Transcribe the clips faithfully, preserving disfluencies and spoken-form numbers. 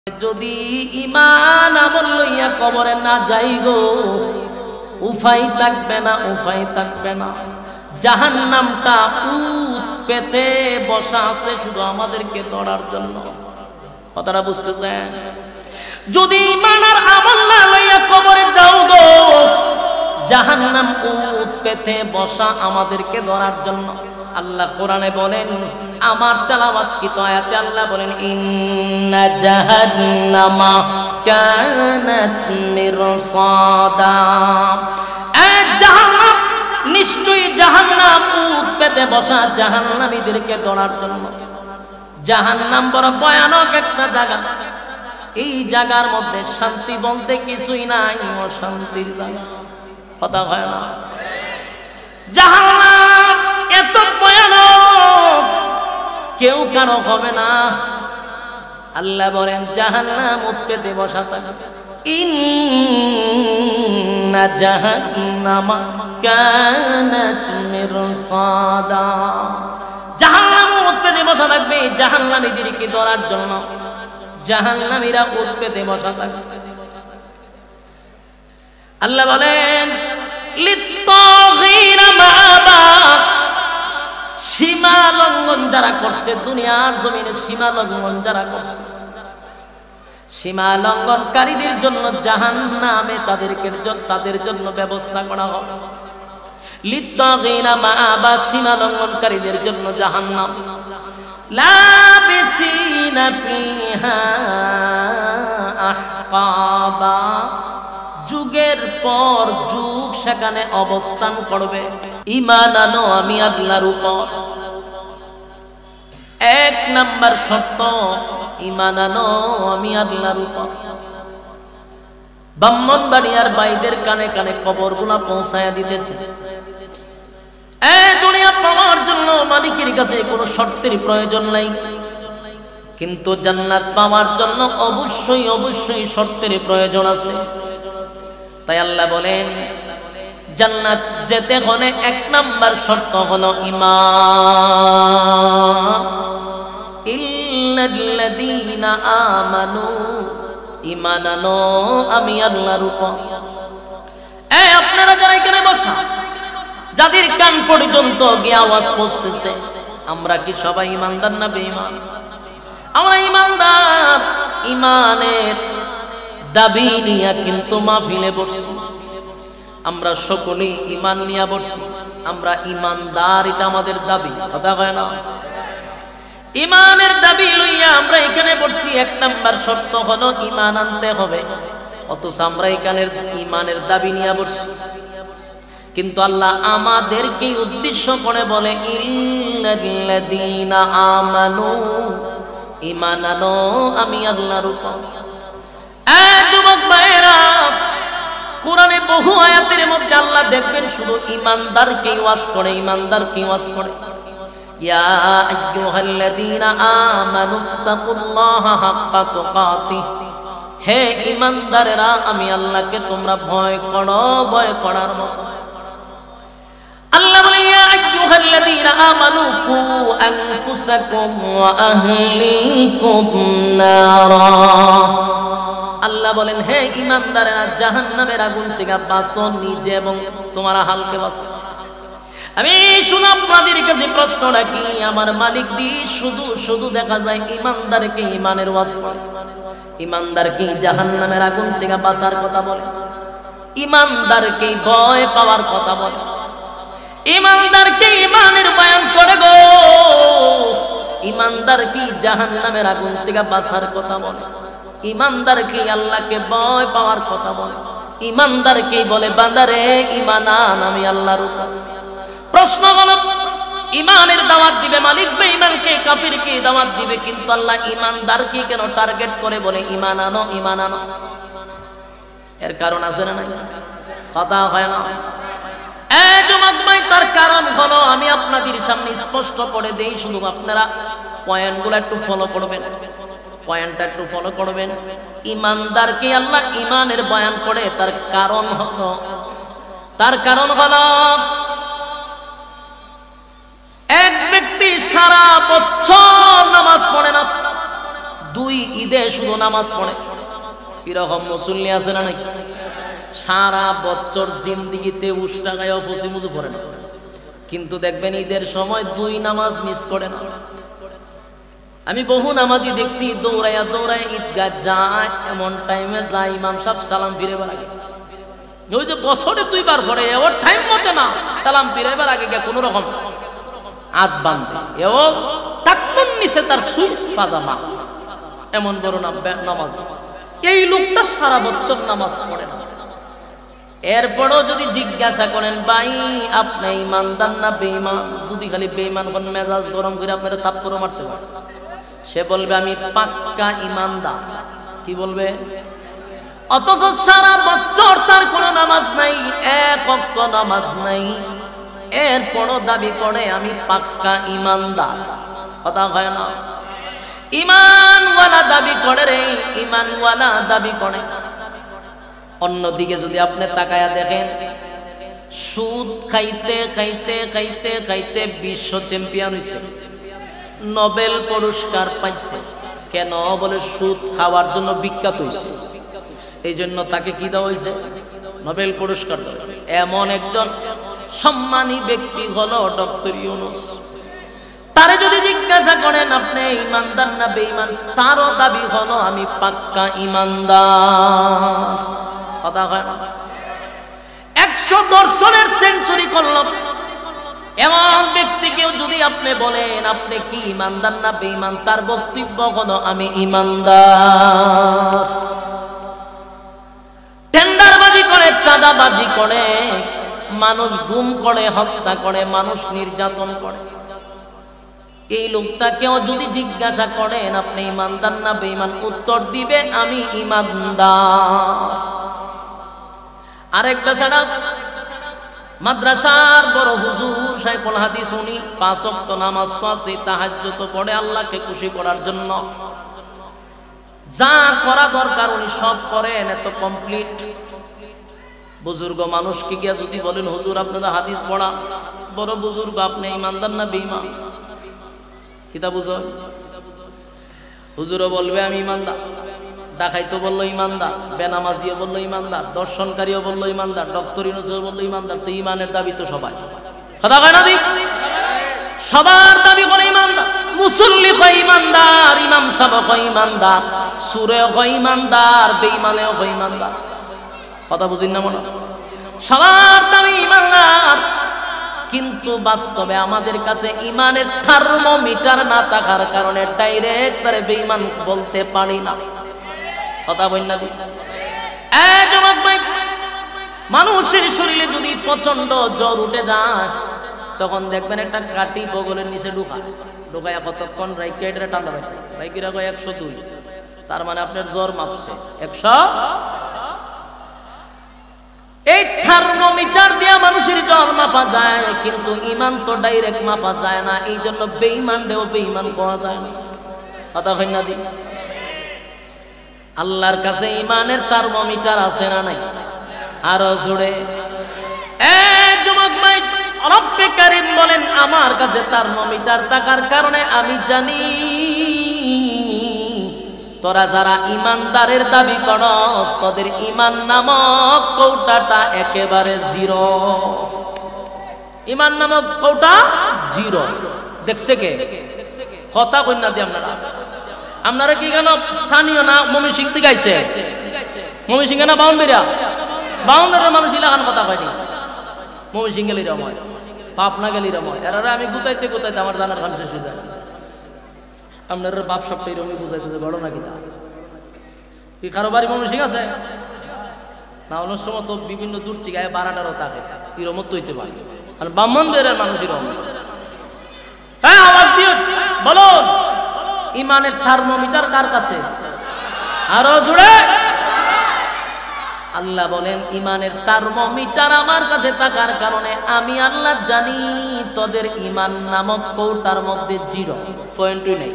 যদি ঈমান আমল লইয়া কবরে না যাই গো, উপায় থাকবে না, উপায় থাকবে না। জাহান্নামটা উত পেতে বসা আছে শুধু আমাদেরকে ধরার জন্য। কথাটা বুঝতেছেন? যদি ঈমান আর আমল না লইয়া কবরে যাও গো, জাহান্নাম উত পেতে বসা আমাদেরকে ধরার জন্য। আল্লাহ কোরআনে বলেন, আমার তেলাওয়াতকৃত আয়াতে আল্লাহ বলেন, ইন্না জাহান্নামা কানাত মিরসাদা। এ জাহান্নাম, নিশ্চয়ই জাহান্নাম উত পেতে বসা জাহান্নামীদেরকে ধরার জন্য। জাহান্নাম বড় ভয়ানক একটা জায়গা। এই জায়গার মধ্যে শান্তি বলতে কিছুই নাই, অশান্তির জায়গা। কথা হয় না? জাহান্নাম এত ভয়ানক, কেউ কারো হবে না। আল্লাহ বলেন জাহান্নাম উৎপেতে বসা থাকবে। ইন্না জাহান্নামা কানাত মিরসাদা। জাহান্নাম উৎপেতে বসা থাকবে জাহান্নামীদেরকে ধরার জন্য। জাহান্নামীরা উৎপেতে বসা থাকবে। আল্লাহ বলেন লিত্তাগীনা মাআবা। সীমা লঙ্ঘন যারা করছে, দুনিয়ার জমিনে সীমা লঙ্ঘন যারা করছে, সীমা লঙ্ঘনকারীদের জন্য জাহান্নামে তাদেরকে তাদের জন্য ব্যবস্থা করা হবে। লিত্তাগীনা মাআবা, সীমা লঙ্ঘনকারীদের জন্য জাহান্নাম। লাবিসিনা ফিহা আহকাবা, যুগের পর যুগ সেখানে অবস্থান করবে। ঈমান আনো আমি আল্লাহর উপর। এক নাম্বার শর্ত, ঈমান আনো আমি আল্লাহর উপর। ব্রাহ্মণবাড়িয়ার বাইদের কানে কানে খবরগুলা পৌঁছায়া দিতেছে। এই দুনিয়া পাওয়ার জন্য মালিকের কাছে কোনো শর্তের প্রয়োজন নাই, কিন্তু জান্নাত পাওয়ার জন্য অবশ্যই অবশ্যই শর্তের প্রয়োজন আছে। তাই আল্লাহ বলেন জান্নাত যেতে হলে এক নাম্বার শর্ত হলো ঈমান। ইল্লাল্লাযীনা আমানু, ঈমান আনো আমি আল্লাহর উপর। এই আপনারা যারা এখানে বসা, যাদের কান পর্যন্ত গিয়ে আওয়াজ পৌঁছতেছে, আমরা কি সবাই ঈমানদার না বেঈমান? আমরা ঈমানদার। ঈমানের দাবি নিয়ে কিন্তু মাহফিলে বসছি। আমরা সকলেই ঈমান নিয়ে বসছি। আমরা ঈমানদার, এটা আমাদের দাবি। কথা হয় না? ঈমানের দাবি লইয়া আমরা এখানে বসছি। এক নাম্বার শর্ত হলো ঈমান আনতে হবে। অথচ আমরা এখানে ঈমানের দাবি নিয়ে বসছি। কিন্তু আল্লাহ আমাদেরকে উদ্দেশ্য করে বলে ইল্লাল্লাযীনা আমানু, ঈমান আনো আমি আল্লাহর উপর। এ যুবক ভাইরা, কোরআনে বহু আয়াতের মধ্যে আল্লাহ দেখবেন শুধু ঈমানদারকে ওয়াজ করে, ঈমানদারকে ওয়াজ করে। ইয়া আইয়ুহাল্লাযীনা আমানুত্তাকুল্লাহা হাক্কা তুকাতিহ, হে ঈমানদারেরা আমি আল্লাহকে তোমরা ভয় করো, ভয় করার মতো। আল্লাহ বলে ইয়া আইয়ুহাল্লাযীনা আমানু কু আনফুসাকুম ওয়া আহলিকুম নারা। আল্লাহ বলেন হে ঈমানদারেরা, জাহান্নামের আগুন থেকে বাঁচো, নিজে এবং তোমার আহলকে বাঁচো। আমি শুনে আপনাদের কাছে প্রশ্ন রাখি, আমার মালিক দি শুধু শুধু দেখা যায় ঈমানদারকে ঈমানের ওয়াজ করে, ঈমানদারকে জাহান্নামের আগুন থেকে বাঁচার কথা বলে, ঈমানদারকে ভয় পাওয়ার কথা বলে, ঈমানদারকে ঈমানের বয়ান করে গো, ঈমানদারকে জাহান্নামের আগুন থেকে বাঁচার কথা বলে, ঈমানদারকে আল্লাহকে ভয় পাওয়ার কথা বলে, ঈমানদারকে বলে বান্দারে ঈমান আন আমি আল্লাহর উপর। প্রশ্ন হলো ঈমানের দাওয়াত দিবে মালিক, বেঈমানকে কাফিরকে দাওয়াত দিবে, কিন্তু আল্লাহ ঈমানদারকে কেন টার্গেট করে বলে ঈমান আনো ঈমান আনো? এর কারণ আছে না? কথা হয় না? এ যুবক ভাই, তার কারণ হলো আমি আপনাদের সামনে স্পষ্ট করে দেই, শুধু আপনারা পয়েন্টগুলো একটু ফলো করবেন, পয়েন্টটা একটু ফলো করবেন। ঈমানদারকে আল্লাহ ঈমানের বয়ান করে, তার কারণ হলো তার কারণ হলো এক ব্যক্তি সারা বছর নামাজ পড়ে না, দুই ঈদে শুধু নামাজ পড়ে। এরকম মুসল্লি আছে না নাই? সারা বছর জিন্দিগিতে উষ্টা গায়ে অপসিমুজু পড়ে না, কিন্তু দেখবেন ঈদের সময় দুই নামাজ মিস করে না। আমি বহু নামাজি দেখছি দৌড়াইয়া দৌড়াইয়া ঈদগাহ যায়, এমন টাইমে যায় ইমাম সাহেব সালাম ফিরেবার আগে। ওই যে বছরে দুইবার পড়ে ওর টাইম মতে না, সালাম ফিরেবার আগে গিয়ে কোন রকম হাত বাঁধে এবং তাকবুর নিচে তার সুইচ পাজামা, এমন বড় নামাজ। এই লোকটা সারা বছর নামাজ পড়ে না। এরপরও যদি জিজ্ঞাসা করেন ভাই আপনি ইমানদার না বেঈমান, যদি খালি বেঈমান কোন মেজাজ গরম করে আপনারা থাপ্পড় মারতে পারে, সে বলবে আমি পাক্কা ইমানদার। কি বলবে? অথচ সারা বছর তার কোনো নামাজ নাই, এক ওয়াক্ত নামাজ নাই, এরপরও দাবি করে আমি পাক্কা ইমানদার। কথা হয় না? ইমানওয়ালা দাবি করে রে, ইমানওয়ালা দাবি করে। অন্যদিকে যদি আপনি তাকায়া দেখেন, সুদ খাইতে খাইতে খাইতে খাইতে বিশ্ব চ্যাম্পিয়ন হয়েছে, নোবেল পুরস্কার পাইছে। কেন? বলে সুদ খাওয়ার জন্য বিখ্যাত হয়েছে, এই জন্য তাকে কি দেওয়া হয়েছে? নোবেল পুরস্কার দেওয়া হয়েছে। এমন একজন সম্মানী ব্যক্তি হলো ডক্টর ইউনূস। তারে যদি জিজ্ঞাসা করেন আপনি ইমানদার না বেঈমান, তারও দাবি হলো আমি পাক্কা ইমানদার। কথা হয় না? একশো দর্শনের সেঞ্চুরি করল এমন ব্যক্তিকেও যদি আপনি বলেন আপনি কি ইমানদার না বেঈমান, তার বক্তব্য হলো আমি ইমানদার। টেন্ডারবাজি করে, চাঁদাবাজি করে, মানুষ গুম করে, হত্যা করে, মানুষ নির্যাতন করে, এই লোকটাকেও যদি জিজ্ঞাসা করেন আপনি ইমানদার না বেঈমান, উত্তর দিবে আমি ইমানদার। আরেকটা ছাড়া মাদ্রাসার বড় হুজুর শাইখুল হাদিস, উনি পাঁচ ওয়াক্ত নামাজ তো আছে, তাহাজ্জুদ তো পড়ে আল্লাহকে খুশি করার জন্য, যা করা দরকার উনি সব করেন, এত কমপ্লিট। বুজুর্গ মানুষকে গিয়া যদি বলেন হুজুর আপনারা হাদিস পড়া, বড় বুজুর্গ আপনি ইমানদার না বেঈমান, কিতা বুঝো? হুজুরও বলবে আমি ইমানদার, ডাকাইতো বললো ইমানদার, বেনামাজিও বললো ইমানদার, দর্শনকারীও বললো ইমানদার, ডক্টর ইউনূসও বললো ইমানদার। তো ইমানের দাবি তো সবাই, কথা কয় না? সবার দাবি করে ইমানদার। মুসল্লি হয় ইমানদার, ইমাম সাহেব হয় ইমানদার, সুরে হয় ইমানদার, বেঈমানেও হয় ইমানদার। কথা বুঝিন না মনে? সবার দাবি ইমানদার, কিন্তু বাস্তবে আমাদের কাছে ইমানের থার্মোমিটার না থাকার কারণে ডাইরেক্ট তারে বেঈমান বলতে পারি না। কথা বল না? মানুষের শরীরে যদি প্রচন্ড জ্বর উঠে যায়, তখন দেখবেন একটা কাটি বগলের নিচে ঢুকা ঢুকায় কতক্ষণ রাইকে এটা টান্দা পাই রাইকিরা কয় একশো দুই, তার মানে আপনার জ্বর মাপছে একশো। এই থার্মোমিটার দিয়া মানুষের জ্বর মাপা যায়, কিন্তু ইমান তো ডাইরেক্ট মাপা যায় না, এই জন্য বেঈমান দেও বেঈমান পাওয়া যায় না। কথা হয় না? দি আল্লাহর কাছে ইমানের থার্মোমিটার আছে না নাই? আরো জোরে এ যুবক ভাই, রব্বে কারীম বলেন আমার কাছে থার্মোমিটার থাকার কারণে আমি জানি তোরা যারা ইমানদারের দাবি করস তোদের ইমান নামক কৌটাটা একেবারে জিরো। ইমান নামক কৌটা জিরো। দেখছে কে? কথা কইনা দি আপনারা আপনারা কি কেন স্থানীয় না ময়মনসিংহ থেকে আইছে? ময়মনসিংহ না বাউন্ডারিয়া? বাউন্ডারির মানুষ ইলাকান কথা কয়নি। ময়মনসিংহ গেলি রময়, পাবনা গেলি রময়, এরা আমি গুতাইতে গুতাইতে আমার জানার খান শেষ হয়ে যায়। আপনার বাপ সবটাই রমি বুঝাইতে যে ঘটনা কি তা কি কারো বাড়ি ময়মনসিংহ আছে না? অন্য সময় তো বিভিন্ন দূর থেকে বারাটারও থাকে, এরমত তো হইতে পারে। আর ব্রাহ্মণ বেরের মানুষ এরম। হ্যাঁ, আওয়াজ দিও, বলুন ইমানের থার্মোমিটার কার কাছে? আরো জোরে। আল্লাহ বলেন ইমানের থার্মোমিটার আমার কাছে থাকার কারণে আমি আল্লাহ জানি তোদের ইমান নামক কৌটার মধ্যে জিরো পয়েন্টই নেই।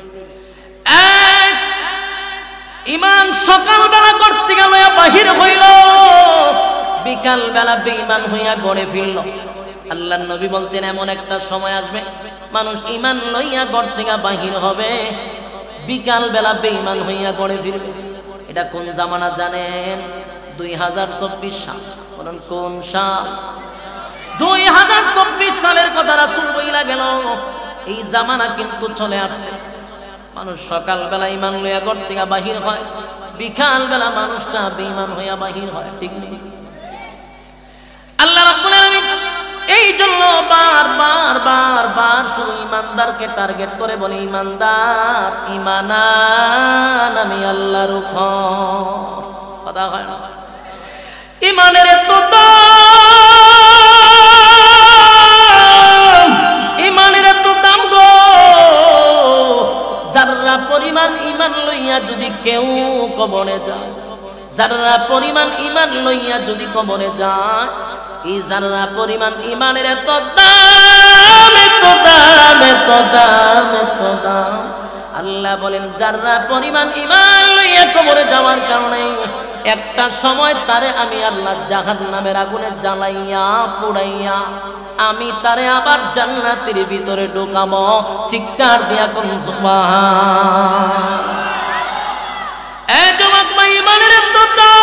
ইমান সকালবেলা করতে গেল বাহির হইল, বিকাল বেলা বেঈমান হইয়া গড়ে ফিরল। আল্লাহর নবী বলছেন এমন একটা সময় আসবে মানুষ ইমান লইয়া ঘর থেকে বাহির হবে, বিকাল বেলা বেঈমান হইয়া গড়ে ফিরবে। এটা কোন জামানা জানেন? দুই হাজার চব্বিশ সাল। বলেন কোন সাল? দুই হাজার চব্বিশ সালের কথা রাসূল বইলা গেল। এই জামানা কিন্তু চলে আসছে। মানুষ সকাল বেলা ঈমান লইয়া ঘর থেকে বাহির হয়, বিকাল বেলা মানুষটা বেঈমান হইয়া বাহির হয়। ঠিক নেই? আল্লাহ রাব্বুল আলামিন এই জন্য বারবার বারবার শুধু ঈমানদারকে টার্গেট করে বলে, ঈমানদার ঈমানান আমি আল্লাহর উপর। কথা হয় না? ঈমানের এত দাম, ঈমানের এত দাম গো, যাররা পরিমাণ ঈমান লইয়া যদি কেউ কবরে যায়, যাররা পরিমাণ ঈমান লইয়া যদি কবরে যায়, এই যাররা পরিমাণ ঈমানের এত দাম, এত দাম, এত দাম, এত দাম। আল্লাহ বলেন যাররা পরিমাণ ঈমান লইয়া কবরে যাওয়ার কারণে একটা সময় তারে আমি আল্লাহ জাহান্নামের আগুনে জ্বালাইয়া পুড়াইয়া আমি তারে আবার জান্নাতের ভিতরে ঢোকাবো। চিৎকার দিয়া কোন সুবহান। এ যুবক ভাই, ঈমানের এত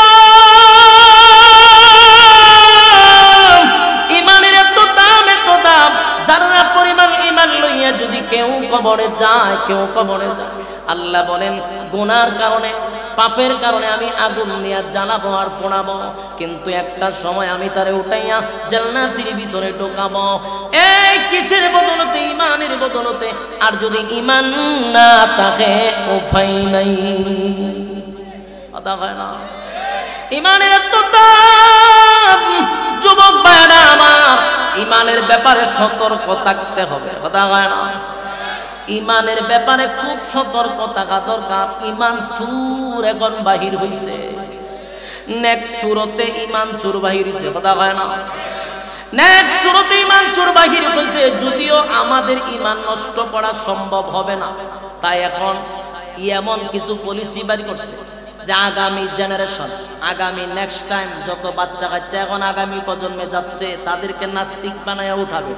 দাম, ঈমানের এত দাম, এত দাম। যারা পরিমাণ ঈমান লইয়া যদি কেউ কবরে যায়, কেউ কবরে যায়, আল্লাহ বলেন গুনার কারণে, পাপের কারণে আমি আগুন নিয়ে জ্বালাবো আর পোড়াবো, কিন্তু একটা সময় আমি তারে উঠাইয়া জান্নাতের ভিতরে ঢোকাবো। এই কিসের বদলতে? ঈমানের বদলতে। আর যদি ঈমান না থাকে উপায় নাই। কথা হয় না? ঈমানের এত দাম। যুবক ভাইরা আমার, ঈমানের ব্যাপারে সতর্ক থাকতে হবে। কথা হয় না? ঈমানের ব্যাপারে খুব সতর্ক থাকা দরকার। ঈমান চুর এখন বাহির হইছে, নেক্সট সূরাতে ঈমান চুর বাহির হইছে। কথা হয় না? নেক্সট সূরাতে ঈমান চুর বাহির হইছে। যদিও আমাদের ঈমান নষ্ট করা সম্ভব হবে না, তাই এখন এমন কিছু পলিসি বাড়ি করছে যে আগামী জেনারেশন, আগামী নেক্সট টাইম যত বাচ্চা কাচ্চা এখন আগামী প্রজন্মে যাচ্ছে তাদেরকে নাস্তিক বানায়া উঠাবে।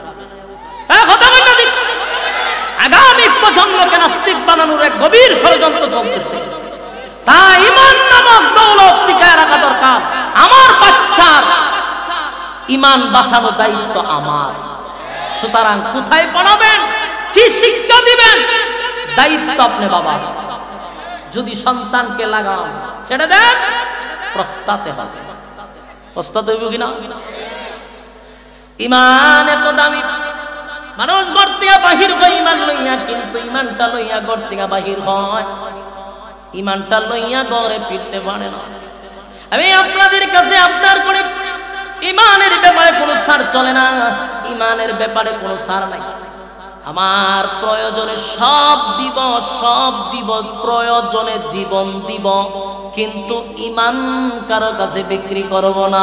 আগামী প্রজন্মকে নাস্তিক বানানোর এক গভীর ষড়যন্ত্র চলতেছে। তাই ঈমান নামক দৌলত টিকায় রাখা দরকার। আমার বাচ্চার ঈমান বাঁচানোর দায়িত্ব আমার। সুতরাং কোথায় পড়াবেন, কি শিক্ষা দিবেন, দায়িত্ব আপনি বাবা। যদি সন্তানকে লাগান, ছেড়ে দেন, প্রস্তাতে হবে। প্রস্তাতে হইব কিনা? ঈমান এত দামি। মানুষ ঘর থেকে বাহির হয় ঈমান লইয়া, কিন্তু ঈমানটা লইয়া ঘর থেকে বাহির হয়, ঈমানটা লইয়া ঘরে ফিরতে পারে না। আমি আপনাদের কাছে আপনার করে ঈমানের ব্যাপারে কোনো ছাড় চলে না। ঈমানের ব্যাপারে কোনো ছাড় নাই। আমার প্রয়োজনে সব দিব, সব দিব, প্রয়োজনে জীবন দিব, কিন্তু ঈমান কারো কাছে বিক্রি করব না।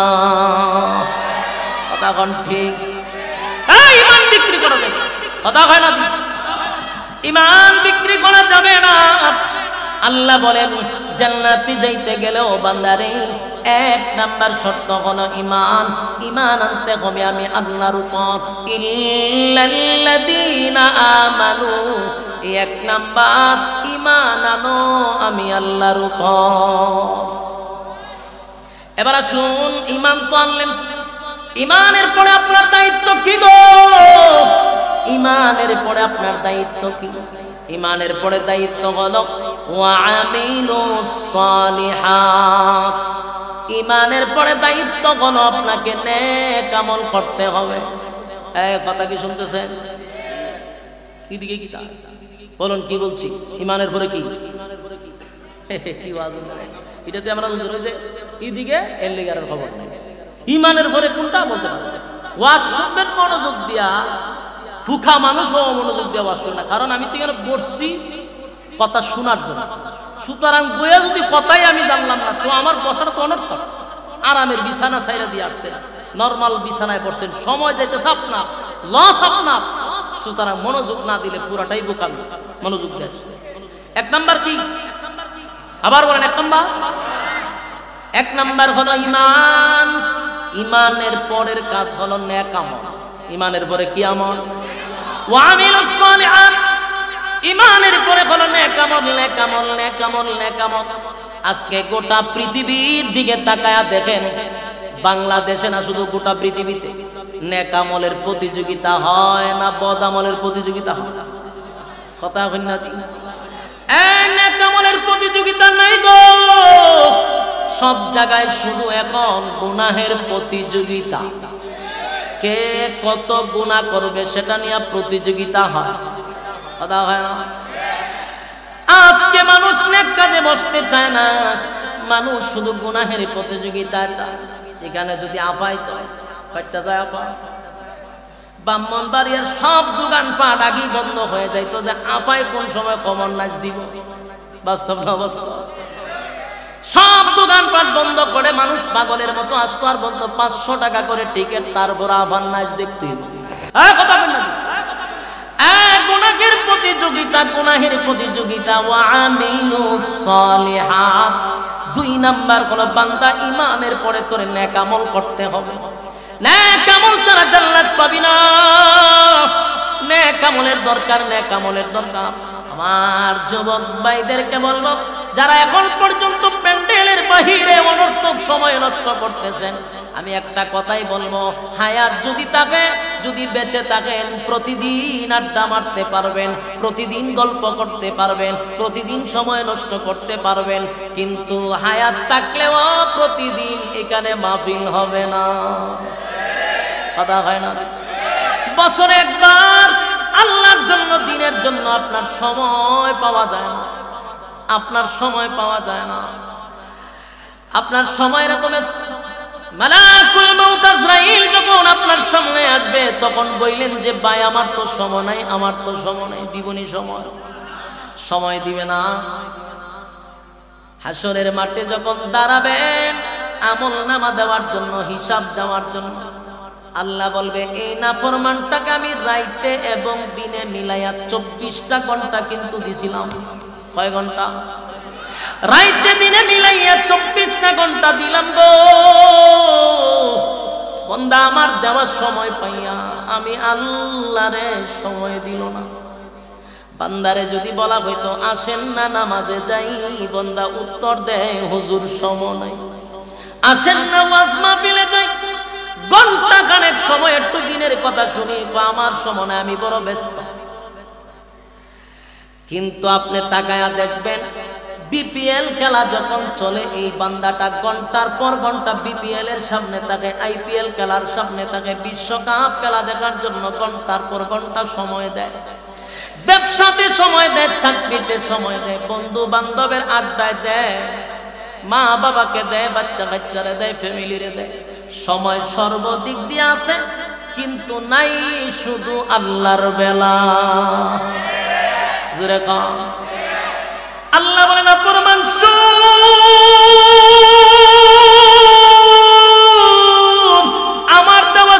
কথা কোন ঠিক? এই ঈমান বিক্রি করা যাবে? কথা হয় না? ঈমান বিক্রি করা যাবে না। আল্লাহ বলেন জান্নাতে যাইতে গেলেও বান্দারে এক নাম্বার শর্ত হলো ঈমান। ঈমান আনতে হবে আমি আল্লাহর উপর। ইল্লাল্লাযীনা আমানু, এক নাম্বার ঈমান আনো আমি আল্লাহর উপর। এবার আসুন, ঈমান তো আনলেন, ঈমানের পরে আপনার দায়িত্ব কি গো? ঈমানের পরে আপনার দায়িত্ব কি? ঈমানের পরে দায়িত্ব হলো ওয়া আমিলুস সালিহাত। ঈমানের পরে দায়িত্ব হলো আপনাকে নেক আমল করতে হবে। এই কথা কি শুনতেছেন? এদিকে কি তা বলুন, কি বলছি? ঈমানের পরে কি কি ওয়াজ করে এটাতে আমরা ধরে যে এদিকে এর লিগারের খবর নাই। ঈমানের পরে কোনটা বলতে পারবে? ওয়াজ শুনবেন মনোযোগ দিয়া। ভুখা মানুষও মনোযোগ দিয়ে ওয়াজ শুনে না, কারণ আমি তো এখানে বসছি কথা শোনার জন্য। সুতরাং বইয়া যদি কথাই আমি জানলাম না, তো আমার বসাটা তো অনর্থক। আরামের বিছানা ছাইরা দিয়ে আসছেন, নর্মাল বিছানায় বসছেন, সময় যাইতেছে আপনার, লস আপনার। সুতরাং মনোযোগ না দিলে পুরাটাই বোকামি। মনোযোগ দিয়ে আসছে। এক নাম্বার কি? আবার বলেন, এক নাম্বার এক নাম্বার হলো ঈমান। ঈমানের পরের কাজ হলো নেক আমল। ঈমানের পরে কি আমল? ওয়া আমিলুস সালিহাত। ইমানের পরে হলো নেক আমল, নেক আমল, নেক আমল, নেক আমল। আজকে গোটা পৃথিবীর দিকে তাকায়া দেখেন, বাংলাদেশে না শুধু গোটা পৃথিবীতে নেক আমলের প্রতিযোগিতা হয় না বদ আমলের প্রতিযোগিতা হয়? কথা হই না দি? এই নেক আমলের প্রতিযোগিতা নাই গো, সব জায়গায় শুধু এখন গুনাহের প্রতিযোগিতা। কে কত গুনাহ করবে সেটা নিয়ে প্রতিযোগিতা হয়, কথা হয় না? আজকে মানুষ নেক কাজে বসতে চায় না, মানুষ শুধু গুনাহের প্রতিযোগিতা চায়। এখানে যদি আফাই তো পাইটা যায়, আফা ব্রাহ্মণবাড়িয়ার সব দোকান পাট আগেই বন্ধ হয়ে যায়, তো যে আফাই কোন সময় কমন নাচ দিব? বাস্তব না বাস্তব? সব দোকান পাট বন্ধ করে মানুষ পাগলের মতো আসতো আর বলতো পাঁচশো টাকা করে টিকিট, তারপর আফার নাচ দেখতে। কথা বল না, গুনাহের প্রতিযোগিতা, গুনাহের প্রতিযোগিতা। ওয়া আমিলুস সালিহাত, দুই নাম্বার হলো বান্দা ইমানের পরে তোর নেক আমল করতে হবে। নেক আমল ছাড়া জান্নাত পাবি না। নেক আমলের দরকার, নেক আমলের দরকার। আমার যুবক ভাইদেরকে বলবো, যারা এখন পর্যন্ত প্যান্ডেলের বাহিরে অনর্থক সময় নষ্ট করতেছেন, আমি একটা কথাই বলবো, হায়াত যদি থাকে, যদি বেঁচে থাকেন, প্রতিদিন আড্ডা মারতে পারবেন, প্রতিদিন গল্প করতে পারবেন, প্রতিদিন সময় নষ্ট করতে পারবেন, কিন্তু হায়াত থাকলেও প্রতিদিন এখানে মাহফিল হবে না। কথা হয় না? বছরে একবার আল্লাহর জন্য, দিনের জন্য আপনার সময় পাওয়া যায় না, আপনার সময় পাওয়া যায় না। আপনার সময় এরকম, মালাকুল মউত আজরাইল যখন আপনার সামনে আসবে, তখন বললেন যে ভাই আমার তো সময় নাই, আমার তো সময় নাই। দিবনি সময়? সময় দিবে না। হাসরের মাঠে যখন দাঁড়াবেন আমল নামা দেওয়ার জন্য, হিসাব দেওয়ার জন্য, আল্লাহ বলবে এই নাফরমানটাকে আমি রাইতে এবং দিনে মিলাইয়া চব্বিশটা ঘন্টা কিন্তু দিছিলাম। কয় ঘন্টা? রাইতে দিনে মিলাইয়া চব্বিশটা ঘন্টা দিলাম গো। বান্দা আমার দেওয়ার সময় পাইয়া আমি আল্লাহরে সময় দিল না। বান্দারে যদি বলা হইতো আসেন না নামাজে যাই, বান্দা উত্তর দেয় হুজুর সময় নাই। আসেন না ওয়াজ মাহফিলে যাই, ঘন্টা খানেক সময় একটু দিনের কথা শুনি, আমার সময় নাই, আমি বড় ব্যস্ত। কিন্তু আপনি তাকায়া দেখবেন, বিপিএল খেলা যখন চলে, এই বান্দাটা ঘন্টার পর ঘন্টা বিপিএল এর সামনে থাকে, আইপিএল খেলার সামনে থাকে, বিশ্বকাপ খেলা দেখার জন্য ঘন্টার পর ঘন্টা সময় দেয়, ব্যবসাতে সময় দেয়, চাকরিতে সময় দেয়, বন্ধু বান্ধবের আড্ডায় দেয়, মা বাবাকে দেয়, বাচ্চা কাচ্চারে দেয়, ফ্যামিলিরে দেয়। সময় সর্বদিক দিয়ে আছে, কিন্তু নাই শুধু আল্লাহর বেলা। জোরে কম। আল্লাহ বলে না ফরমান শুন, আমার দেওয়া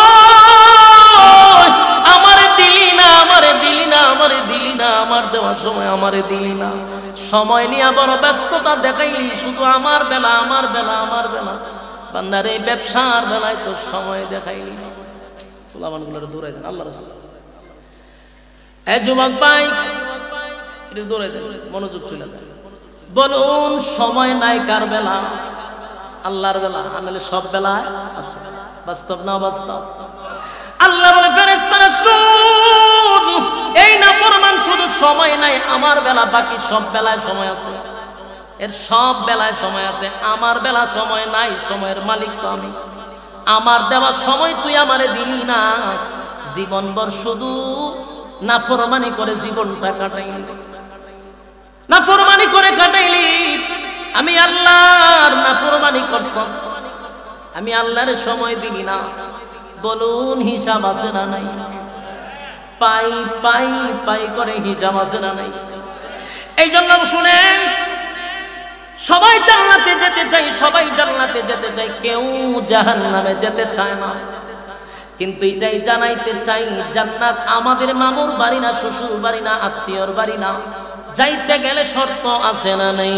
সময় আমারে দিলি না, আমারে দিলি না, আমারে দিলি না, আমার দেওয়া সময় আমারে দিলি না। সময় নিয়ে বড় ব্যস্ততা দেখাইলি, শুধু আমার বেলা, আমার বেলা, আমার বেলা। বান্দার এই ব্যবসার বেলায় তো সময় দেখাইলি। সুলামান গুলোর দূরে দেন আল্লাহর রাস্তা। এ যুবক ভাই, এটা দূরে দেন, মনোযোগ চলে যায়। বলুন সময় নাই কার বেলা? আল্লাহর বেলা। আনলে সব বেলায় আছে। বাস্তব না বাস্তব? আল্লাহ বলে ফেরেশতারা শুন, এই নাফরমান শুধু সময় নাই আমার বেলা, বাকি সব বেলায় সময় আছে। এর সব বেলায় সময় আছে, আমার বেলা সময় নাই। সময়ের মালিক তো আমি। আমার দেওয়া সময় তুই আমারে দিলি না। জীবনভর শুধু নাফরমানি করে জীবনটা কাটাইলি, নাফরমানি করে কাটাইলি। আমি আল্লাহর নাফরমানি করছস, আমি আল্লাহর সময় দিলি না। বলুন হিসাব আছে না নাই? পাই পাই পাই করে হিসাব আছে না নাই? এই জন্য শুনেন, সবাই জান্নাতে যেতে চাই, সবাই জান্নাতে যেতে চাই, কেউ জাহান্নামে যেতে চায় না। কিন্তু এটাই জানাইতে চাই, জান্নাত আমাদের মামুর বাড়ি না, শ্বশুর বাড়ি না, আত্মীয়র বাড়ি না। যাইতে গেলে শর্ত আছে না নেই?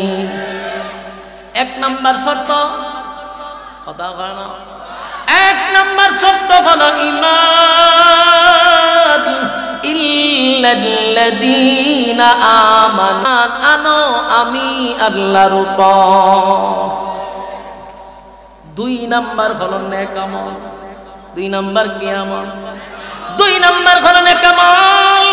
এক নাম্বার শর্ত, কথা হয় না, এক নাম্বার শর্ত হলো ঈমান। ইল্লাল্লাযীনা আমানু আমি আল্লাহর উপর। দুই নাম্বার হলো নেক আমল, দুই নাম্বার কি আমল? দুই নাম্বার হলো নেক আমল।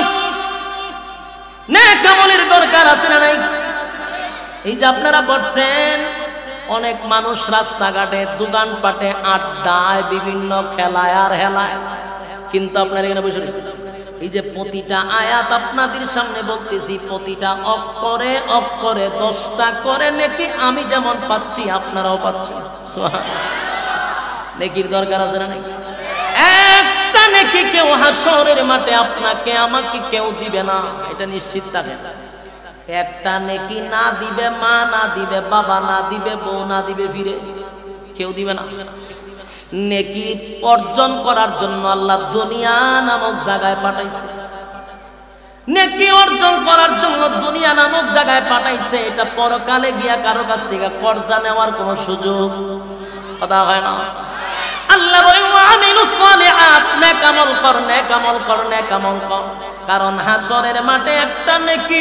নেক আমলের দরকার আছে না নাই? এই যে আপনারা বলছেন অনেক মানুষ রাস্তাঘাটে দোকানপাটে আড্ডায় বিভিন্ন খেলায় আর হেলায়, কিন্তু আপনারা এখানে বসে রয়েছেন। এই যে প্রতিটা আয়াত আপনাদের সামনে বলতেছি, প্রতিটা অক্ষরে অক্ষরে দশটা করে নেকি আমি যেমন পাচ্ছি আপনারাও পাচ্ছেন। নেকির দরকার আছে না নাই? একটা নেকি কেউ হাসরের মাঠে আপনাকে আমাকে কেউ দিবে না, এটা নিশ্চিত থাকেন। একটা নেকি না দিবে মা, না দিবে বাবা, না দিবে বউ, না দিবে ফিরে, কেউ দিবে না। নেকি অর্জন করার জন্য আল্লাহ দুনিয়া নামক জায়গায় পাঠাইছে। নেকি অর্জন করার জন্য দুনিয়া নামক জায়গায় পাঠাইছে। এটা পরকালে গিয়া কারো কাছ থেকে কর্জা নেওয়ার কোনো সুযোগ কথা হয় না। আল্লাহ বলেন ওয়ামিলুস সালিহাত, নেক আমল কর, নেক আমল কর, নেক আমল কর। কারণ হাসরের মাঠে একটা নেকি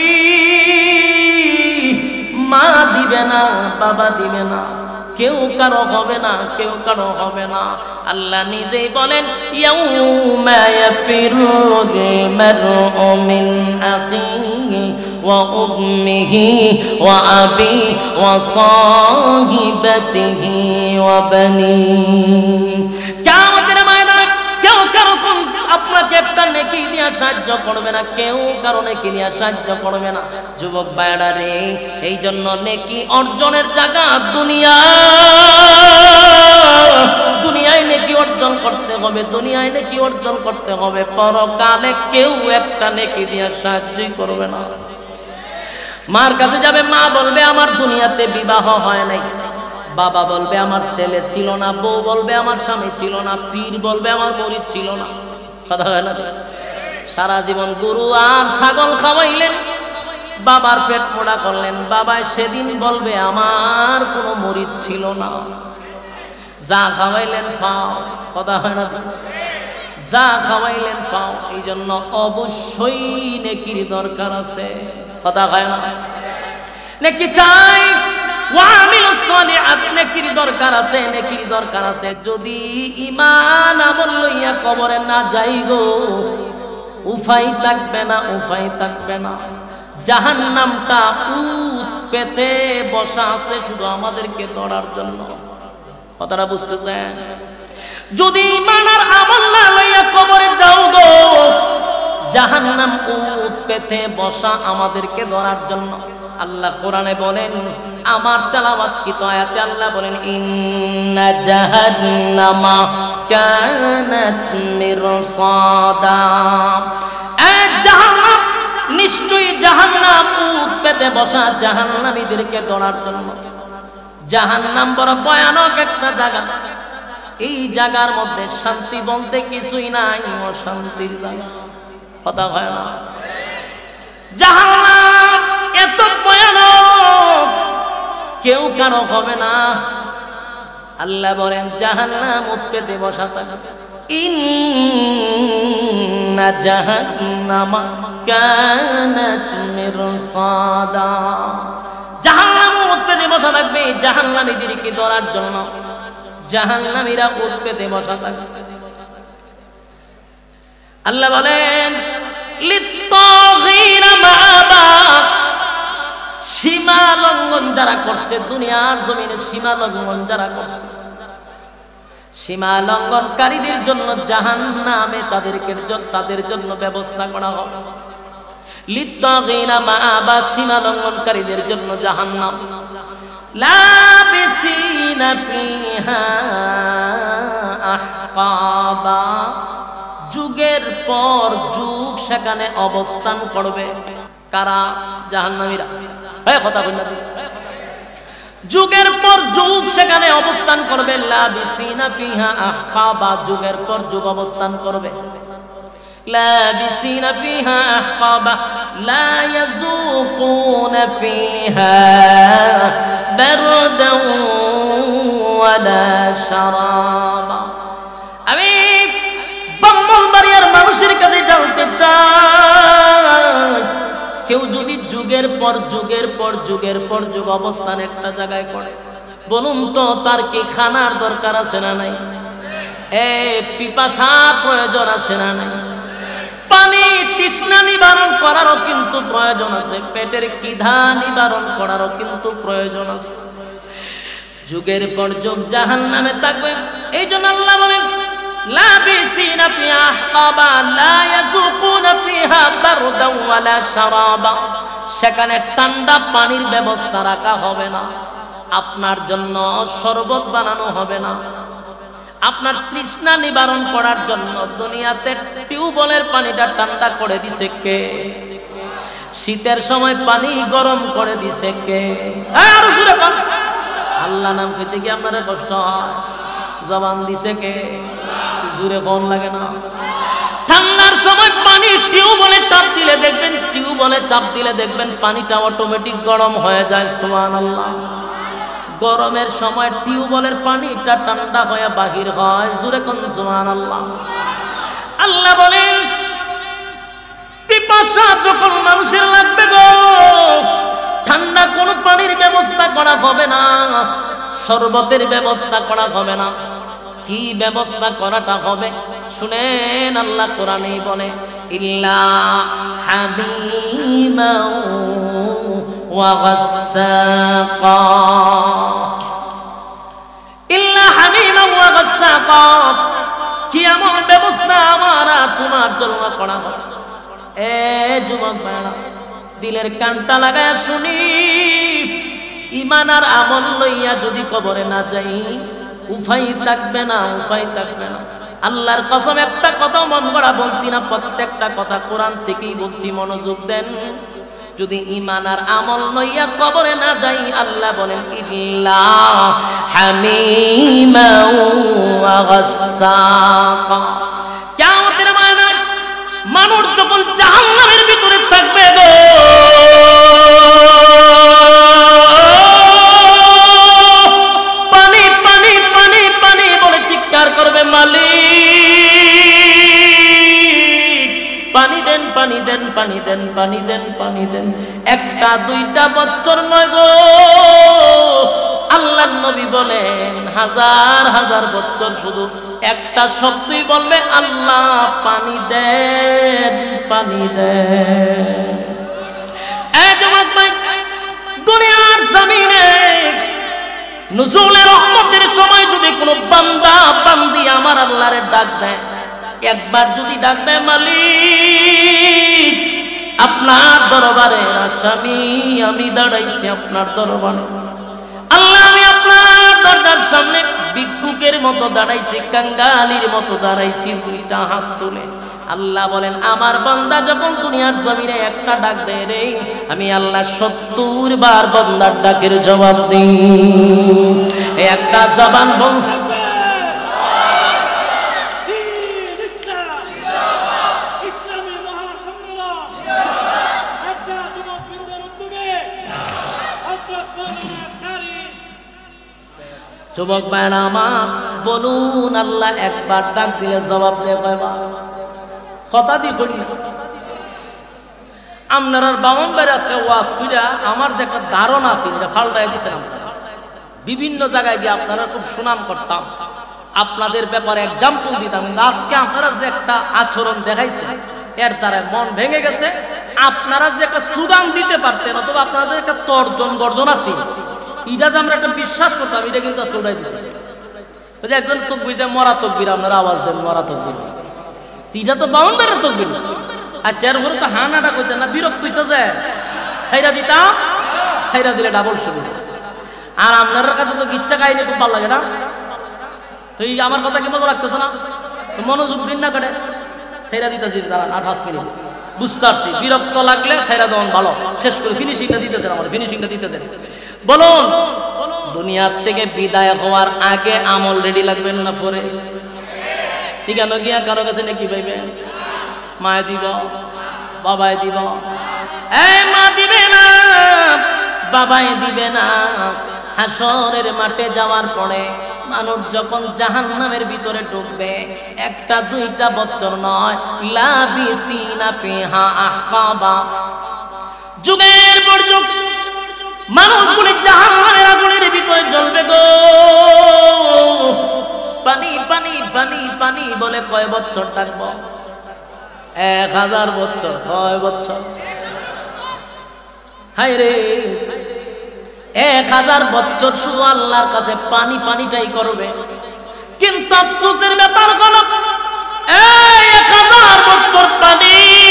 মা দিবে না, বাবা দিবে না, কেউ কারো হবে না, কেউ কারো হবে না। আল্লাহ নিজেই বলেন ইয়াউমা ইয়াফিরুল মারউ মিন আখিহি ওয়া উম্মিহি ওয়া আবি ওয়া সাহিবাতিহি ওয়া বানি। কিয়ামতের ময়দানে কেউ কারো আপনাকে একটা নেকি দিয়ে সাহায্য করবে না, কেউ কারো নেকি দিয়ে সাহায্য করবে না। যুবক ভাইরা রে, এই জন্য নেকি অর্জনের জায়গা দুনিয়া। দুনিয়ায় নেকি অর্জন করতে হবে, দুনিয়ায় নেকি অর্জন করতে হবে। পরকালে কেউ একটা নেকি দিয়ে সাহায্যই করবে না। মার কাছে যাবে, মা বলবে আমার দুনিয়াতে বিবাহ হয় নাই, বাবা বলবে আমার ছেলে ছিল না, বউ বলবে আমার স্বামী ছিল না, পীর বলবে আমার মুরিদ ছিল না। কথা হয় না? সারা জীবন গরু আর ছাগল খাওয়াইলেন, বাবার পেট মোড়া করলেন, বাবাই সেদিন বলবে আমার কোনো মুরিদ ছিল না। যা খাওয়াইলেন ফাও, কথা হয় না? যা খাওয়াইলেন ফাও। এই জন্য অবশ্যই নেকির দরকার আছে, কথা হয় না? নেকি চাই, ওয়ামিলুস সালিহাত, নেকির দরকার আছে, নেকির দরকার আছে। যদি ঈমান আমল লইয়া কবরে না যাই গো, উপায় থাকবে না, উপায় থাকবে না। জাহান্নামটা উত পেতে বসা আছে শুধু আমাদেরকে ধরার জন্য। কথাটা বুঝতেছেন? যদি ঈমান আর আমল না লইয়া কবরে যাও গো, জাহান্নাম উত পেতে বসা আমাদেরকে ধরার জন্য। আল্লাহ কোরআনে বলেন, আমার তেলাওয়াত কি তো আয়াতে আল্লাহ বলেন ইন্না জাহান্নামা কানাত মিরসাদা। এ জাহান্নাম, নিশ্চয়ই জাহান্নাম উত পেতে বসা জাহান্নামীদেরকে ধরার জন্য। জাহান্নাম বড় ভয়ানক একটা জায়গা। এই জায়গার মধ্যে শান্তি বলতে কিছুই নাই, অশান্তির জায়গা। কথা হয় না? জাহান্নাম এত ভয়ানক, কেউ কারো হবে না। আল্লাহ বলেন জাহান্নাম উৎপেতে বসা থাকবে। ইন্না জাহান্নামা কানাত মিরসাদা। জাহান্নাম উৎপেতে বসা থাকবে জাহান্নামীদেরকে ধরার জন্য। জাহান্নামীরা উৎপেতে বসা থাকবে। আল্লাহ বলেন লিত্তাগীনা মাআবা, সীমা লঙ্ঘন যারা করছে, দুনিয়ার জমিনে সীমা লঙ্ঘন যারা করছে, সীমা লঙ্ঘনকারীদের জন্য জাহান্নামে তাদেরকে তাদের জন্য ব্যবস্থা করা হবে। লিত্তাগীনা মাআবা, সীমা লঙ্ঘনকারীদের জন্য জাহান্নাম। লাবিসিনা ফিহা আহকাবা, যুগের পর যুগ সেখানে অবস্থান করবে। কারা? জাহান্নামীরা। হ্যাঁ, কথা বল না। যুগের পর যুগ সেখানে অবস্থান করবে। লাবিসিনা ফিহা আহকাবা, যুগের পর যুগ অবস্থান করবে। লাবিসিনা ফিহা আহকাবা লা ইয়াযুকুনা ফিহা বারদান ওয়ালা শারাবা। আমি ব্রাহ্মণবাড়িয়ার মানুষের কাছে জানতে চায় কেউ যদি যুগের পর যুগের পর যুগের পর যুগ অবস্থান একটা জায়গায় করে, বলুন তো তার কি খানার দরকার আছে না নাই? এ পিপাসা প্রয়োজন আছে না নাই? পানি তৃষ্ণা নিবারণ করারও কিন্তু প্রয়োজন আছে, পেটের ক্ষিধা নিবারণ করারও কিন্তু প্রয়োজন আছে। যুগের পর যুগ জাহান্নামে থাকবে। এই জন্য আল্লাহ বলেন লাবিসিনা ফিহা আহকাবা লা ইয়াযুকুনা ফিহা বারদান ওয়ালা শারাবা, সেখানে ঠান্ডা পানির ব্যবস্থা রাখা হবে না, আপনার জন্য শরবত বানানো হবে না, আপনার তৃষ্ণা নিবারণ করার জন্য দুনিয়াতে টিউবওয়েলের পানিটা ঠান্ডা করে দিছে কে? শীতের সময় পানি গরম করে দিছে কে? আর জোরে বল, আল্লাহ নাম কইতে কি আপনার কষ্ট হয়? জবান দিছে কে? জোরে কোন লাগে না? ঠান্ডার সময় পানি টিউবওয়েলে চাপ দিলে দেখবেন, টিউবওয়েলে চাপ দিলে দেখবেন পানিটা অটোমেটিক গরম হয়ে যায়। সুবহানাল্লাহ। গরমের সময় টিউবওয়েলের পানিটা ঠান্ডা হয়ে বাহির হয়। জোরে কোন সুবহানাল্লাহ। আল্লাহ বলেন পিপাসা যখন মানুষের লাগবে গো, ঠান্ডা কোন পানির ব্যবস্থা করা হবে না, শরবতের ব্যবস্থা করা হবে না। কি ব্যবস্থা করাটা হবে শুনেন, আল্লাহ কোরআনে বলে ইল্লা হামিমাও ওয়া গাসসাকা, ইল্লা হামিমাও ওয়া গাসসাকা। কি এমন ব্যবস্থা আমার আর তোমার জন্য করা হবে? এ যুবক ভাইরা, দিলের কানটা লাগায় শুনি, ঈমান আর আমল লইয়া যদি কবরে না যাই উফাই থাকবে না, উফাই থাকবে না। আল্লাহর কসম একটা কথা মন গড়া বলছি না, প্রত্যেকটা কথা কোরআন থেকেই বলছি, মনোযোগ দেন। যদি ঈমান আর আমল লইয়া কবরে না যাই, আল্লাহ বলেন ইল্লা হামিমা ওয়া গাসসাকা। কিয়ামতের ময়দানে মানুষ যখন জাহান্নামের ভিতরে থাকবে গো, পানি পানি পানি পানি বলে চিৎকার করবে, মালিক পানি দেন পানি দেন পানি দেন পানি দেন পানি দেন। একটা দুইটা বছর নয় গো, আল্লাহর নবী বলেন হাজার হাজার বছর শুধু একটা শব্দই বলবে, আল্লাহ পানি দেন পানি দেন। এই জমাত ভাই, দুনিয়ার জমিনে নুজুলে রহমতের সময় যদি কোনো বান্দা বান্দি আমার আল্লাহরে ডাক দেয়, একবার যদি ডাক দেয় মালিক আপনার দরবারে আসামি আমি দাঁড়াইছি, আপনার দরবারে আল্লাহ আমি আপনার দরজার সামনে ভিক্ষুকের মতো দাঁড়াইছি, কাঙ্গালির মতো দাঁড়াইছি, দুইটা হাত তুলে। আল্লাহ বলেন আমার বান্দা যখন দুনিয়ার জমিনে একটা ডাক দেয় রে, আমি আল্লাহ সত্তর বার বান্দার ডাকের জবাব দিই। একটা জবান বল যুবক ভাইরা আমার, বলুন আল্লাহ একবার ডাক দিলে জবাব দেয় কয়বার? কথা দি করি আপনার বামন ভাই আজকে ওয়াজ কইরা আমার যে একটা ধারণা আছে এটা ফাল্টাই দিছেন। বিভিন্ন জায়গায় গিয়ে আপনারা খুব সুনাম করতাম, আপনাদের ব্যাপারে এক্সাম্পল দিতাম, কিন্তু আজকে আপনারা যে একটা আচরণ দেখাইছেন এর দ্বারা মন ভেঙে গেছে। আপনারা যে একটা স্লোগান দিতে পারতেন অথবা আপনাদের একটা তর্জন গর্জন আছে, এটা যে আমরা একটা বিশ্বাস করতাম, এটা কিন্তু আজকে উঠাই দিচ্ছে। ওই যে একজন তকবির দেয় মরা তকবির, আপনারা আওয়াজ দেন মরা তকবির, এটা তো বাউন্ডারের তকবির না। আর চেয়ার উপরে তো হানাটা কইতেন না, বিরক্ত হইতেছে, সাইরা দিতাম, সাইরা দিলে ডাবল সুবিধা। আর আপনার কাছে তো গিচ্ছা কাহিনী খুব ভালো লাগে না, তো এই আমার কথা কি মজা লাগতেছে না? মনোযোগ দিন না করে সাইরা দিতেছি, দাঁড়ান আর পাঁচ মিনিট বুঝতে পারছি। বিরক্ত লাগলে সাইরা দেওয়ান ভালো, শেষ করে ফিনিশিংটা দিতে দেন, আমার ফিনিশিংটা দিতে দেন। বলুন দুনিয়ার থেকে বিদায় হওয়ার আগে আমল রেডি লাগবেন না পরে? ঠিকানো গিয়া কারো কাছে নাকি পাইবেন? মায় দিব, বাবাই দিব, এই মা দিবে না, বাবাই দিবে না। হাসরের মাঠে যাওয়ার পরে মানুষ যখন জাহান্নামের ভিতরে ঢুকবে একটা দুইটা বছর নয়, লাবিসিনা ফিহা আহকাবা, যুগের পর যুগ মানুষগুলি জাহান্নামের আগুনের ভিতরে জ্বলবে গো। পানি পানি পানি পানি বলে কয় বছর থাকবো? এক হাজার বছর। কয় বছর? হায় রে, এক হাজার বছর শুধু আল্লাহর কাছে পানি পানিটাই করবে। কিন্তু আফসোসের ব্যাপার হলো এক হাজার বছর পানি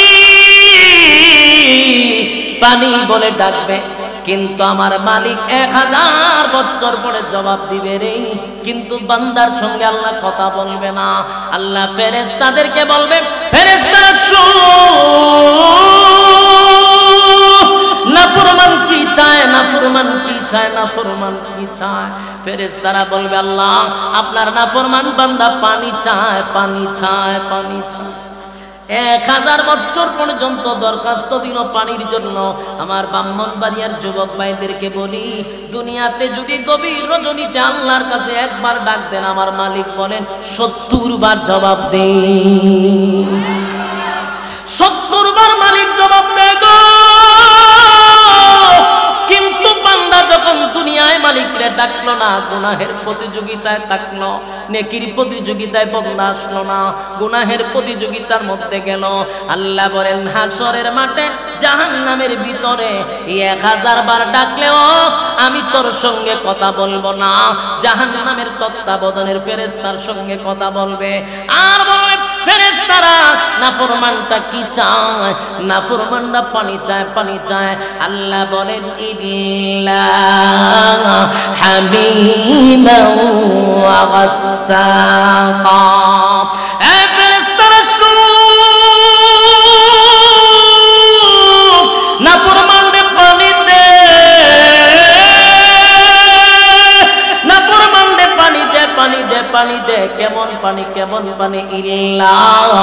পানি বলে ডাকবে, কিন্তু আমার মালিক এক হাজার বছর পরে জবাব দিবে রে। কিন্তু বান্দার সঙ্গে আল্লাহ কথা বলবে না। আল্লাহ ফেরেশতাদেরকে বলবে, ফেরেশতারা শুনো, নাফরমান কি চায়, নাফরমান কি চায়, নাফরমান কি চায়। ফেরেশতারা বলবে, আল্লাহ আপনার নাফরমান বান্দা পানি চায়, পানি চায়, পানি চায়। এক হাজার বছর পর্যন্ত দরখাস্ত দিল পানির জন্য। আমার ব্রাহ্মণবাড়িয়ার যুবক ভাইদেরকে বলি, দুনিয়াতে যদি গভীর রজনীতে আল্লাহর কাছে একবার ডাক দেন, আমার মালিক বলেন সত্তর বার জবাব দে, সত্তর বার মালিক জবাব দে গো। কিন্তু বান্দা যখন দুনিয়ায় মালিকরে ডাকলো না, গুনাহের প্রতিযোগিতায় থাকলো, নেকির প্রতিযোগিতায় বান্দা আসলো না, গুনাহের প্রতিযোগিতার মধ্যে গেল। আল্লাহ বলেন হাসরের মাঠে জাহান্নামের ভিতরে এক হাজার বার ডাকলেও আমি তোর সঙ্গে কথা বলবো না। জাহান্নামের তত্ত্বাবধানের ফেরেশতার সঙ্গে কথা বলবে, আর বলবে ফেরেশতারা নাফরমানটা কি চায়, নাফরমানরা পানি চায়, পানি চায়। আল্লাহ বলেন ইল্লা হামিমান ওয়া গাসসাকা। এ ফেরেশতারা শুনো, নাফরমানদের পানি দে, নাফরমানদের পানি দে, পানি দে, পানি দে। কেমন পানি, কেমন পানি? ইল্লা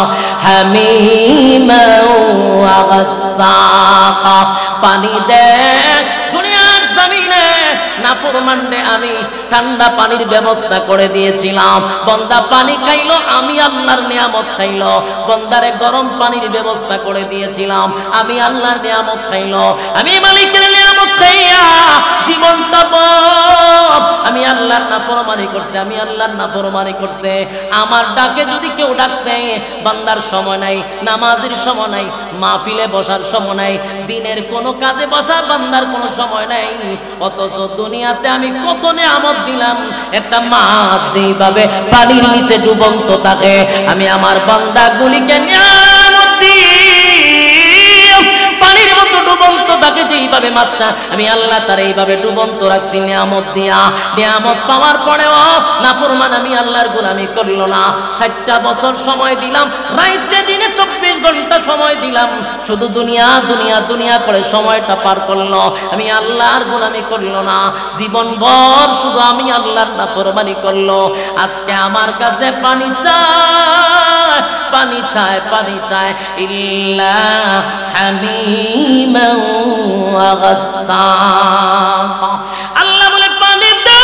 হামিমান ওয়া গাসসাকা, পানি দে। দুনিয়ার জমিনে নাফরমানরে আমি ঠান্ডা পানির ব্যবস্থা করে দিয়েছিলাম, বান্দা পানি খাইলো, আমি আল্লাহর নিয়ামত খাইলো। বান্দারে গরম পানির ব্যবস্থা করে দিয়েছিলাম, আমি আল্লাহর নিয়ামত খাইলো। আমি মালিকের নিয়ামত খাইয়া জীবনটা বব, আমি আল্লাহর নাফরমানি করছে, আমি আল্লাহর নাফরমানি করছে। আমার ডাকে যদি কেউ ডাকছে, বান্দার সময় নাই, নামাজের সময় নাই, মাহফিলে বসার সময় নাই, দিনের কোনো কাজে বসা বান্দার কোনো সময় নাই। অথচ দুনিয়াতে আমি কত নিয়ামত দিলাম। একটা মাছ যেইভাবে পানির নিচে ডুবন্ত থাকে, আমি আমার বান্দাগুলিকে নিয়ামত দিই পানির মতো ডুবন্ত থাকে। যেইভাবে মাছটা আমি আল্লাহ তার এইভাবে ডুবন্ত রাখছি নিয়ামত দিয়া। নিয়ামত পাওয়ার পরেও নাফরমান আমি আল্লাহর গোলামি করলো না। ষাটটা বছর সময় দিলাম, রাইতে দিনে চব্বিশ ঘন্টা সময় দিলাম, শুধু দুনিয়া দুনিয়া দুনিয়া করে সময়টা পার করলো। আমি আল্লাহর গোলামি করলো না, জীবন ভর শুধু আমি আল্লাহর নাফরমানি করলো। আজকে আমার কাছে পানি চায়, পানি চায়, পানি চায়। ইল্লা হামিমান ওয়া গাসসাকা। আল্লাহ বলে পানি দে।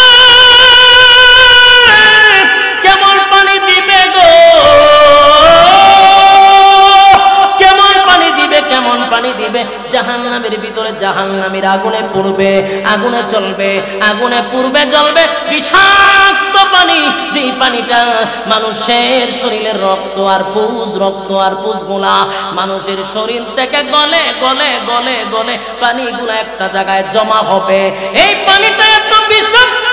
কেমন পানি দিবে গো, কেমন পানি দিবে, কেমন পানি দিবে? জাহান্নামের ভিতরে জাহান্নামের আগুনে পুড়বে, আগুনে চলবে, আগুনে পুড়বে, জ্বলবে বিষাক্ত পানি। যেই পানিটা মানুষের শরীরের রক্ত আর পুজ, রক্ত আর পুজ গুলা মানুষের শরীর থেকে গলে গলে গলে গলে পানিগুলা একটা জায়গায় জমা হবে। এই পানিটা এত বিষাক্ত,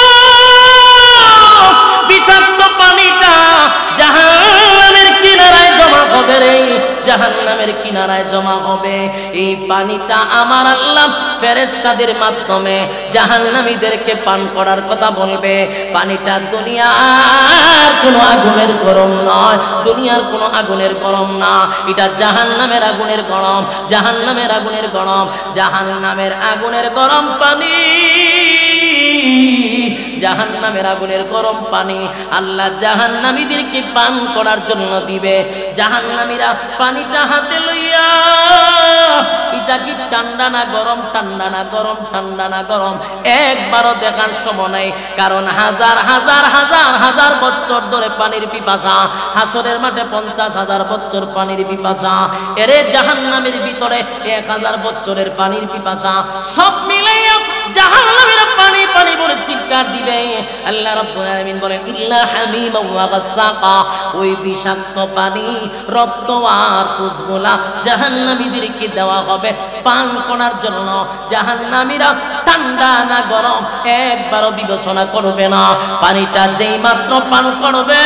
বিষাক্ত পানিটা জাহান্নামের কিনারায় জমা হবে রে, জাহান্নামের কিনারায় জমা হবে। এই পানিটা আমার আল্লাহ ফেরেশতাদের মাধ্যমে জাহান্নামীদেরকে পান করার কথা বলবে। পানিটা দুনিয়ার কোনো আগুনের গরম নয়, দুনিয়ার কোনো আগুনের গরম না, এটা জাহান্নামের আগুনের গরম, জাহান্নামের আগুনের গরম, জাহান্নামের আগুনের গরম পানি। জাহান্নামের আগুনের গরম পানি আল্লাহ জাহান্নামীদেরকে পান করার জন্য দিবে। জাহান্নামীরা পানিটা হাতে লইয়া এটা কি ঠান্ডা না গরম, ঠান্ডা না গরম, ঠান্ডা না গরম একবারও দেখার সময় নাই। কারণ হাজার হাজার হাজার হাজার বছর ধরে পানির পিপাসা, হাসরের মাঠে পঞ্চাশ হাজার বছর পানির পিপাসা, এরে জাহান্নামের ভিতরে এক হাজার বছরের পানির পিপাসা, সব মিলাইয়া জাহান্নামীরা পানি পানি বলে চিৎকার দিবে। আল্লাহ রাব্বুল আলামিন বলেন ইল্লা হামিমান ওয়া গাসসাকা, ওই বিষাক্ত পানি রক্ত আর পুষগুলা জাহান্নামীদেরকে দেওয়া হবে পান করার জন্য। জাহান্নামীরা ঠান্ডা না গরম একবারও বিবেচনা করবে না। পানিটা যেই মাত্র পান করবে,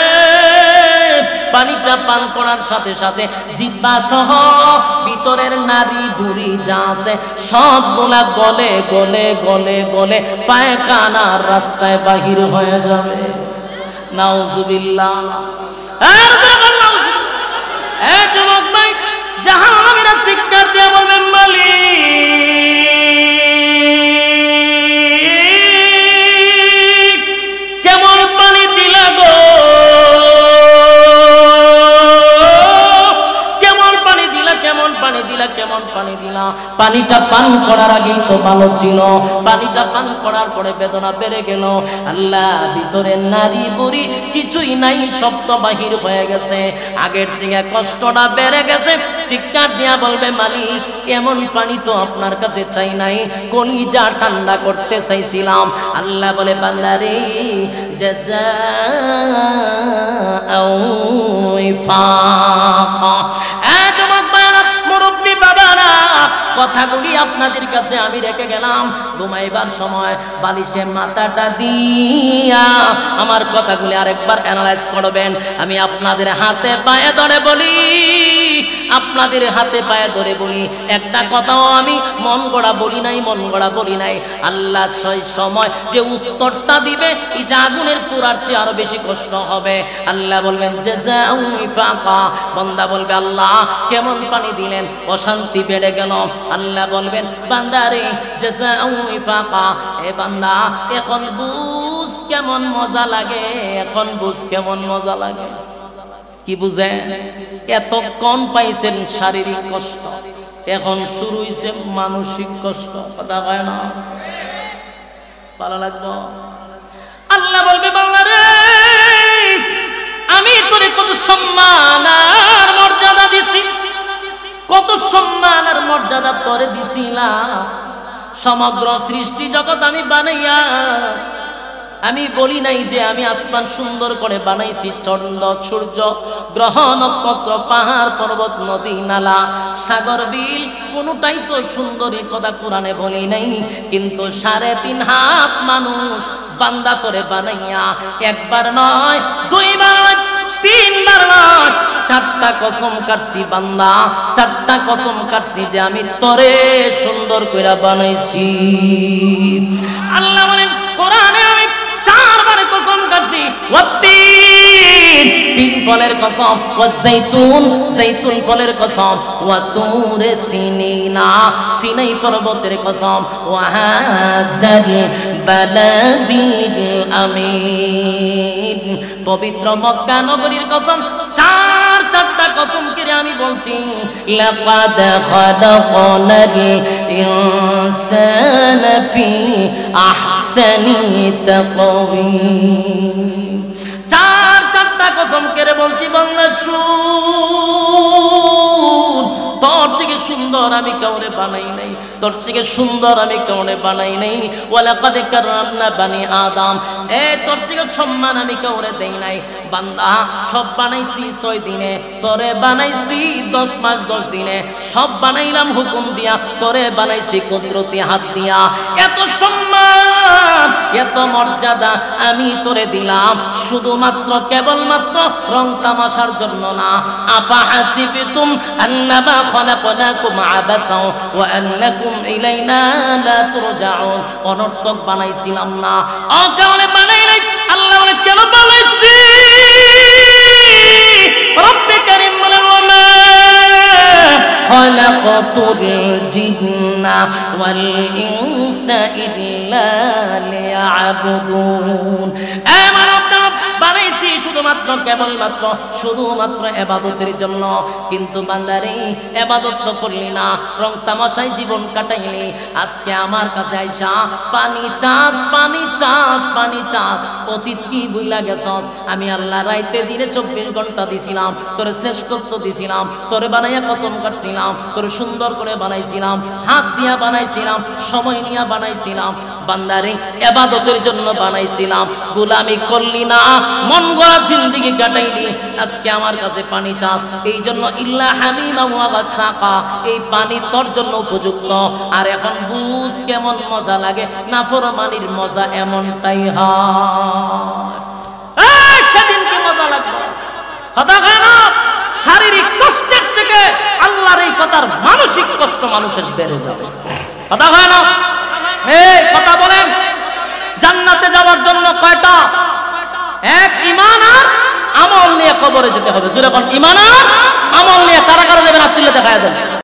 পানিটা পান করার সাথে সাথে জিহ্বা সহ ভিতরের নারী বুড়ি যা আছে সবগুলা গলে গলে গলে গলে পায়খানার রাস্তায় বাহির হয়ে যাবে। নাউজুবিল্লাহ। আর নাউজুবিল্লাহ। এই যুবক ভাই, জাহান্নামীরা চিৎকার দিয়ে বলবেন মালিক কেমন পানি দিলা গো, কেমন পানি দিলা, কেমন পানি দিলা, কেমন পানি দিলা। পানিটা পান করার আগেই তো ভালো ছিল, পানিটা পান করার পরে বেদনা বেড়ে গেল। আল্লাহ ভিতরে নারী বুড়ি কিছুই নাই, সব তো বাহির হয়ে গেছে, আগের চেয়ে কষ্টটা বেড়ে গেছে। চিৎকার দিয়া বলবে মালিক এমন পানি তো আপনার কাছে চাই নাই, কলিজা ঠান্ডা করতে চাইছিলাম। আল্লাহ বলে বান্দারে জাযাআও ওয়াফাকা। এ যুবক ভাইরা, মুরব্বী বাবারা, কথাগুলি আপনাদের কাছে আমি রেখে গেলাম। ঘুমাইবার সময় বালিশে মাথাটা দিয়া আমার কথাগুলি আরেকবার অ্যানালাইজ করবেন। আমি আপনাদের হাতে পায়ে ধরে বলি, আপনাদের হাতে পায়ে ধরে বলি, একটা কথাও আমি মন গড়া বলি নাই, মন গড়া বলি নাই। আল্লাহ সেই সময় যে উত্তরটা দিবে এটা আগুনের পুরার চেয়ে আরো বেশি কষ্ট হবে। আল্লাহ বলবেন জাযাউ ওয়াফাকা। বান্দা বলবে আল্লাহ কেমন পানি দিলেন, অশান্তি বেড়ে গেল। আল্লাহ বলবেন বান্দারে জাযাউ ওয়াফাকা, এ বান্দা এখন বুঝ কেমন মজা লাগে, এখন বুঝ কেমন মজা লাগে। কি বুঝে? এতক্ষণ পাইছেন শারীরিক কষ্ট, এখন শুরু হইছে মানসিক কষ্ট। কথা হয় না? ভালো লাগবে। আল্লাহ বলবে বাংলা রে, আমি তোরে কত সম্মান আর মর্যাদা দিছি, কত সম্মান আর মর্যাদা তোরে দিছিলাম। সমগ্র সৃষ্টি জগৎ আমি বানাইয়া, আমি বলি নাই যে আমি আসমান সুন্দর করে বানাইছি, চন্দ্র সূর্য গ্রহ নক্ষত্র পাহাড় পর্বত নদী নালা সাগর বিল কোনটাই তো সুন্দরী কথা কোরআনে বলি নাই। কিন্তু সাড়ে তিন হাত মানুষ বান্দা তোরে বানাইয়া একবার নয়, দুইবার নয়, তিনবার নয়, চারটা কসম কাটছি বান্দা, চারটা কসম কাটছি যে আমি তোরে সুন্দর করে বানাইছি। আল্লাহ বলেন কোরআনে আমি চারবার কসম কাটছি, ওয়াত্তিন তিন ফলের কসম, ওয়াজাইতুন জাইতুন ফলের কসম, ওয়াতুরে সিনিনা সিনাই পর্বতের কসম, ওয়াহাজাল বালাদিল আমিন পবিত্র মক্কা নগরীর কসম। চার চারটা কসম করে আমি বলছি, লাকাদ খালাকনাল ইনসানা ফি আহসানি তাকওয়িম। চার চারটা কসম করে বলছি বাংলা শুন, তোর থেকে সুন্দর আমি কাউরে বানাই নাই, তোর থেকে সুন্দর আমি কাউরে বানাই নাই। ওয়ালাকাদ কাররামনা বানি আদম, এ তোর থেকে সম্মান আমি কাউরে দেই নাই। বান্দা সব বানাইছি ছয় দিনে, তোরে বানাইছি দশ মাস দশ দিনে, সব বানাইলাম হুকুম দিয়া, তোরে বানাইছি কুদরতি হাত দিয়া। এত সম্মান এত মর্যাদা আমি তোরে দিলাম শুধুমাত্র কেবলমাত্র রং তামাশার জন্য না। আফা হাসিবতুম আন্নামা খালাকনাকুম আবাসা ওয়া আন্নাকুম ইলাইনা লা তুরজাউন, অনর্থক বানাইছিলাম না, অকারণে বানাই নাই। আল্লাহ বলে কেন বানাইছি? রব্বে কারীম বলেন ওয়ামা খালাকতুল জিন্না ওয়াল ইনসা ইল্লা লিয়া তা'বুদুন। এ মানবতারা বানাইছি শুধুমাত্র কেবলমাত্র শুধুমাত্র ইবাদতের জন্য, কিন্তু বান্দারে ইবাদত তো করলি না, রং তামাশায় জীবন কাটাইলি। আজকে আমার কাছে আইসা পানি চাস পানি চাস পানি চাস, অতীত কি ভুইলা গেছস? আমি আল্লাহ রাইতে দিনে চব্বিশ ঘন্টা দিছিলাম, তোরে শ্রেষ্ঠত্ব দিছিলাম, তোরে বানাইয়া কসম কাটছিলাম, তোরে সুন্দর করে বানাইছিলাম, হাত দিয়া বানাইছিলাম, সময় নিয়ে বানাইছিলাম। বান্দারে ইবাদতের জন্য বানাইছিলাম, গোলামি করলি না, মন গড়া জিন্দেগি কাটাইলি। আজকে আমার কাছে পানি চাস, এই জন্য ইল্লা হামিমা ওয়া গাসাকা, এই পানি তোর জন্য উপযুক্ত। আর এখন বুঝ কেমন মজা লাগে, নাফরমানির মজা এমনটাই হয়। সেদিন কি মজা লাগবে, কথা হয় না? শারীরিক কষ্টের থেকে আল্লাহর এই কথার মানসিক কষ্ট মানুষের বেড়ে যাবে, কথা হয় না? এই কথা বলেন, জান্নাতে যাওয়ার জন্য কয়টা? এক, ঈমান আর আমল নিয়ে কবরে যেতে হবে। সূরা কোন? ঈমান আর আমল নিয়ে। কারা কারা যাবেন হাত তুলে দেখায় দেন।